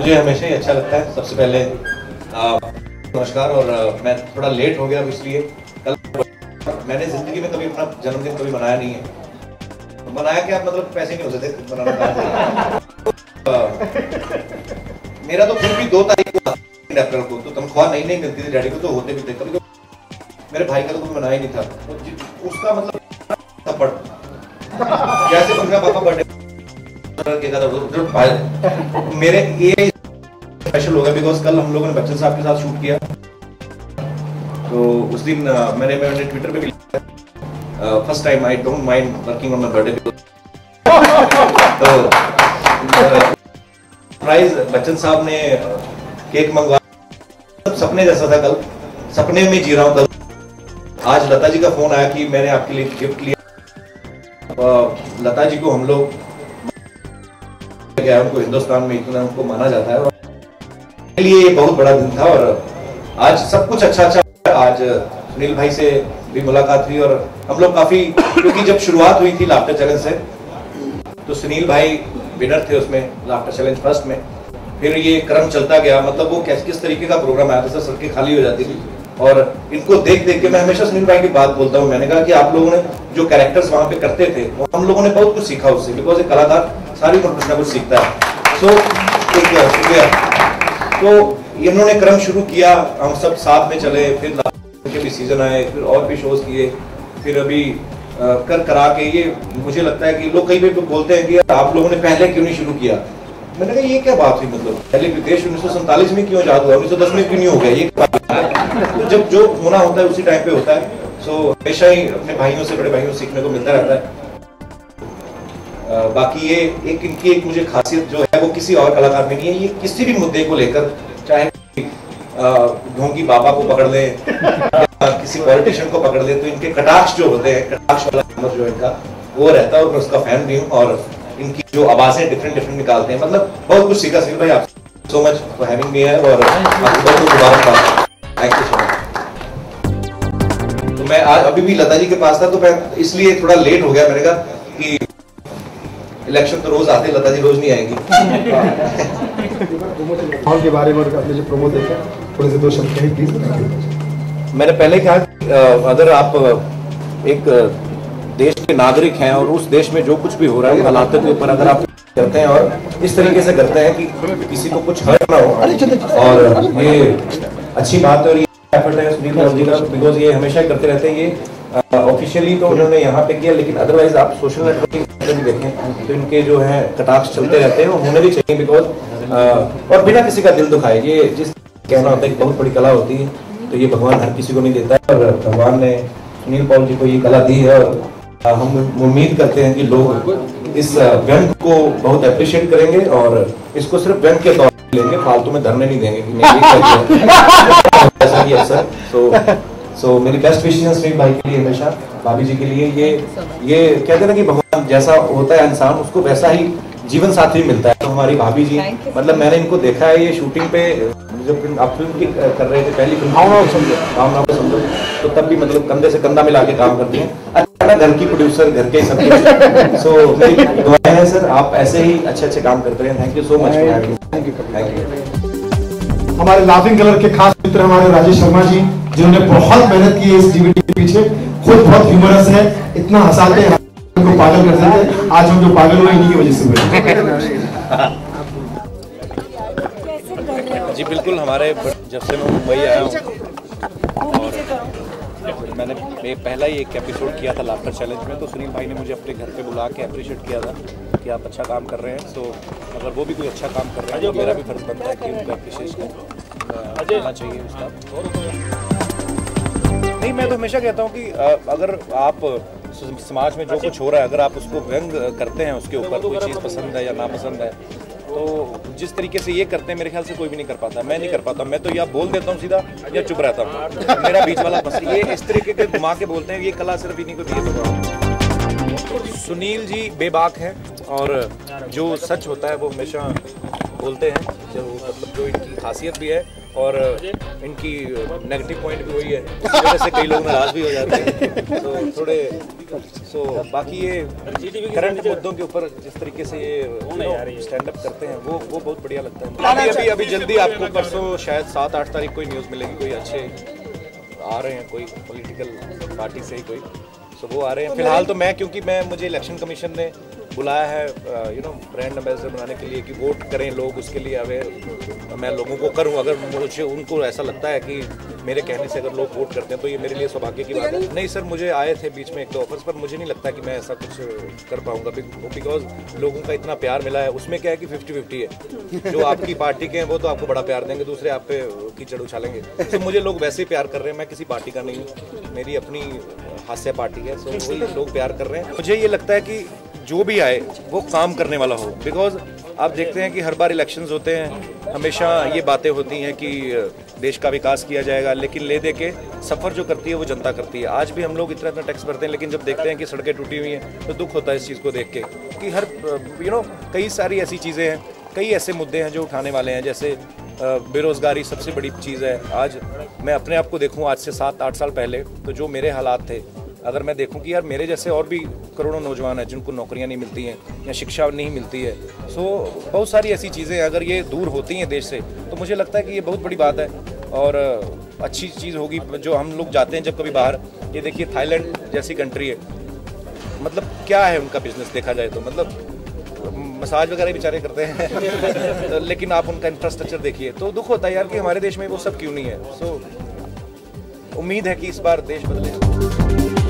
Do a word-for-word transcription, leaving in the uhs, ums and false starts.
मुझे हमेशा ही अच्छा लगता है। सबसे पहले नमस्कार। और आ, मैं थोड़ा लेट हो गया इसलिए कल मैंने जिंदगी में कभी अपना जन्मदिन कभी मनाया नहीं है। मनाया क्या, मतलब पैसे नहीं होते थे मनाना। मेरा तो फिर भी दो तारीख को अप्रैल को तो तनख्वाह नहीं नहीं मिलती थी डैडी को, तो होते भी थे कभी। मेरे भाई का तो कभी मनाया ही नहीं था, तो उसका मतलब थप्पड़ जैसे पूछा पापा बर्थडे मेरे ये स्पेशल हो गया बिकॉज कल हम लोगों ने बच्चन साहब के साथ शूट किया। तो उस दिन मैंने मैंने ट्विटर पे भी लिखा first time I don't mind working on my birthday. तो सरप्राइज बच्चन साहब ने केक मंगवा, सपने जैसा था। कल सपने में जी रहा हूँ। कल आज लता जी का फोन आया कि मैंने आपके लिए गिफ्ट लिया। लता जी को हम लोग उनको हिंदुस्तान में इतना उनको माना जाता है, और लिए ये बहुत बड़ा दिन था। और आज सब कुछ अच्छा अच्छा। आज सुनील भाई से भी मुलाकात हुई और हम लोग काफी, क्योंकि जब शुरुआत हुई थी लाफ्टर चैलेंज से तो सुनील भाई विनर थे उसमें लाफ्टर चैलेंज फर्स्ट में। फिर ये क्रम चलता गया, मतलब वो किस किस तरीके का प्रोग्राम आया था सर, सड़कें खाली हो जाती थी। और इनको देख देख के मैं हमेशा सुनील भाई की बात बोलता हूँ। मैंने कहा कि आप लोगों ने जो कैरेक्टर्स वहाँ पे करते थे वो हम लोगों ने बहुत कुछ सीखा उससे, बिकॉज एक कलाकार सारी कुछ ना कुछ सीखता है। सो एक शुक्रिया। तो इन्होंने क्रम शुरू किया, हम सब साथ में चले, फिर के भी सीजन आए, फिर और भी शोज किए, फिर अभी आ, कर करा के ये मुझे लगता है कि लोग कई बार बोलते हैं कि आप लोगों ने पहले क्यों नहीं शुरू किया। मैंने कहा ये क्या बात हुई, मतलब पहले देश उन्नीस सौ सैंतालीस में क्यों आजाद हुआ, उन्नीस सौ दस में क्यों नहीं हो गया, ये तो जब जो होना होता है उसी टाइम पे होता है। सो हमेशा ही अपने भाइयों से, बड़े भाइयों से सीखने को मिलता रहता है। आ, बाकी ये एक इनकी एक मुझे खासियत जो है वो किसी और कलाकार में नहीं है। ये किसी भी मुद्दे को लेकर, चाहे ढोंगी बाबा को पकड़ ले या किसी पॉलिटिशियन को पकड़ ले, तो इनके कटाक्ष जो होते हैं, कटाक्ष वाला नंबर जो इनका वो रहता है, और मैं उसका फैन भी हूँ। और इनकी जो आवाजें डिफरेंट डिफरेंट निकालते हैं, मतलब बहुत कुछ सीखा। सुनील भाई आप so much for having me है, और आपको बहुत बहुत मुबारकबाद। Thank you so much. तो मैं आज अभी भी लता जी के पास था, तो मैं इसलिए थोड़ा लेट हो गया। मैंने कहा कि इलेक्शन तो रोज आते, लता जी रोज नहीं आएंगी। हॉल के बारे में आपने जो प्रोमो देखा, थोड़े से दो शब्द कहें प्लीज। मैंने पहले कहा अगर आप एक देश के नागरिक हैं और उस देश में जो कुछ भी हो रहा है हालात के ऊपर अगर आप करते हैं और इस तरीके से करते हैं कि किसी को कुछ हर्ट ना हो, और ये अच्छी बात है। और ये एफर्ट है सुनील जी का, बिकॉज ये हमेशा करते रहते हैं। ये ऑफिशियली तो उन्होंने यहाँ पे किया, लेकिन अदरवाइज आप सोशल नेटवर्किंग भी देखें तो इनके जो है कटाक्ष चलते रहते हैं, होने भी चाहिए। बिकॉज और बिना किसी का दिल दुखाए, ये जिस कहना होता है कि बहुत बड़ी कला होती है, तो ये भगवान हर किसी को नहीं देता है, और भगवान ने सुनील पॉल जी को ये कला दी है। और हम उम्मीद करते हैं कि लोग इस व्यंग को बहुत अप्रिशिएट करेंगे और इसको सिर्फ व्यंग के तौर पर लेंगे, फालतू में धरने नहीं देंगे कि नहीं ऐसा ही अक्सर। सो सो मेरी बेस्ट विशेस हैं सुनील भाई के लिए, हमेशा भाभी जी के लिए। ये ये कहते हैं ना कि भगवान जैसा होता है इंसान, उसको वैसा ही जीवन साथी मिलता है। तो हमारी भाभी जी, मतलब मैंने इनको देखा है ये शूटिंग पे, जब आप फिल्म की कर रहे थे पहली फिल्म भावना को समझो, तो तब भी मतलब कंधे से कंधा मिला के काम करती हैं। अच्छा ना, घर की प्रोड्यूसर, घर के सब कुछ। सो मेरी दुआएं हैं सर, आप ऐसे ही अच्छे अच्छे काम करते रहे। Thank you so much. Thank you thank you. हमारे लाफिंग कलर के खास मित्र हमारे राजेश शर्मा जी, जिन्होंने बहुत मेहनत की है इस डीवीडी के पीछे, खुद बहुत ह्यूमरस है, इतना हंसाते हैं, हमको पागल करते हैं। आज हम जो पागल हुए इन्हीं की वजह से हुए। जी बिल्कुल, हमारे जब से मैं मुंबई आया हूँ और मैंने पहला ही एक एपिसोड किया था लाफ्टर चैलेंज में, तो सुनील भाई ने मुझे अपने घर पे बुला के अप्रिशिएट किया था कि आप अच्छा काम कर रहे हैं। तो अगर वो भी कोई अच्छा काम कर रहे हैं तो मेरा भी फर्ज बनता है कि उनका अप्रिशिएशन करना चाहिए उसका। नहीं, मैं तो हमेशा कहता हूँ कि अगर आप समाज में जो कुछ हो रहा है, अगर आप उसको व्यंग करते हैं, उसके ऊपर कोई चीज़ पसंद है या नापसंद है, तो जिस तरीके से ये करते हैं मेरे ख्याल से कोई भी नहीं कर पाता। मैं नहीं कर पाता, मैं तो या बोल देता हूँ सीधा या चुप रहता हूँ। मेरा बीच वाला बस ये इस तरीके के घुमा के बोलते हैं, ये कला सिर्फ इन्हीं को दी है। सुनील जी बेबाक हैं और जो सच होता है वो हमेशा बोलते हैं, जो मतलब जो इनकी खासियत भी है और इनकी नेगेटिव पॉइंट भी वही है, इस वजह से कई लोग नाराज भी हो जाते हैं। तो थोड़े सो बाकी ये करंट मुद्दों के ऊपर जिस तरीके से ये स्टैंड अप करते हैं वो वो बहुत बढ़िया लगता है। अभी अभी अभी जल्दी आपको परसों शायद सात आठ तारीख कोई न्यूज़ मिलेगी, कोई अच्छे आ रहे हैं, कोई पॉलिटिकल पार्टी से ही कोई, सो वो आ रहे हैं। फिलहाल तो मैं, क्योंकि मैं मुझे इलेक्शन कमीशन ने बुलाया है यू नो ब्रांड एम्बेसडर बनाने के लिए कि वोट करें लोग, उसके लिए अवेयर मैं लोगों को करूं। अगर मुझे उनको ऐसा लगता है कि मेरे कहने से अगर लोग वोट करते हैं तो ये मेरे लिए सौभाग्य की बात है। नहीं सर, मुझे आए थे बीच में एक दो ऑफर्स, पर मुझे नहीं लगता कि मैं ऐसा कुछ कर पाऊंगा, बिकॉज लोगों का इतना प्यार मिला है। उसमें क्या है कि फिफ्टी फिफ्टी है, जो आपकी पार्टी के हैं वो तो आपको बड़ा प्यार देंगे, दूसरे आप पे कीचड़ उछालेंगे। तो मुझे लोग वैसे ही प्यार कर रहे हैं, मैं किसी पार्टी का नहीं हूँ, मेरी अपनी हास्य पार्टी है, सो वही लोग प्यार कर रहे हैं। मुझे ये लगता है कि जो भी आए वो काम करने वाला हो, बिकॉज आप देखते हैं कि हर बार इलेक्शंस होते हैं, हमेशा ये बातें होती हैं कि देश का विकास किया जाएगा, लेकिन ले दे के सफ़र जो करती है वो जनता करती है। आज भी हम लोग इतना इतना टैक्स भरते हैं, लेकिन जब देखते हैं कि सड़कें टूटी हुई हैं तो दुख होता है इस चीज़ को देख के कि हर यू नो कई सारी ऐसी चीज़ें हैं, कई ऐसे मुद्दे हैं जो उठाने वाले हैं। जैसे बेरोज़गारी सबसे बड़ी चीज़ है। आज मैं अपने आप को देखूँ, आज से सात आठ साल पहले तो जो मेरे हालात थे, अगर मैं देखूं कि यार मेरे जैसे और भी करोड़ों नौजवान हैं जिनको नौकरियां नहीं मिलती हैं या शिक्षा नहीं मिलती है, सो बहुत सारी ऐसी चीज़ें अगर ये दूर होती हैं देश से तो मुझे लगता है कि ये बहुत बड़ी बात है और अच्छी चीज़ होगी। जो हम लोग जाते हैं जब कभी बाहर, ये देखिए थाईलैंड जैसी कंट्री है, मतलब क्या है उनका बिजनेस देखा जाए तो, मतलब मसाज वगैरह बेचारे करते हैं लेकिन आप उनका इंफ्रास्ट्रक्चर देखिए तो दुख होता है यार कि हमारे देश में वो सब क्यों नहीं है। सो उम्मीद है कि इस बार देश बदले।